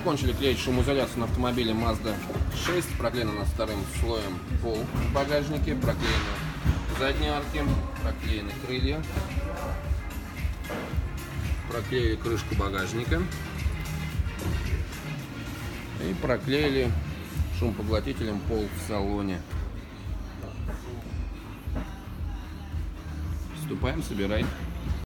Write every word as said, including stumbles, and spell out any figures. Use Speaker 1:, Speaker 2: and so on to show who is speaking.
Speaker 1: Закончили клеить шумоизоляцию на автомобиле Mazda шесть. Проклеено у нас вторым слоем пол в багажнике. Проклеены задние арки. Проклеены крылья. Проклеили крышку багажника. И проклеили шумопоглотителем пол в салоне. Вступаем, собирай.